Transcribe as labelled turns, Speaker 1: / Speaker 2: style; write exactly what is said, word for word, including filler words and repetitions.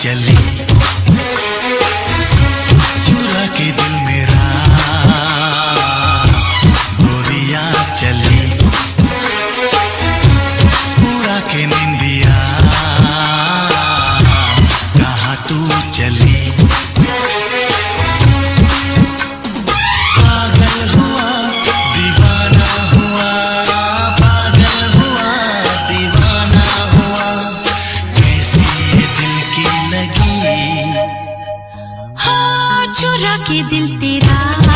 Speaker 1: चली, चुरा के दिल मेरा गोरिया चली, उड़ा के निंदिया कहाँ तू चली। पागल हुआ दीवाना हुआ, पागल हुआ दीवाना हुआ, कैसी ये दिल की लगी।
Speaker 2: हाँ चुरा के दिल तेरा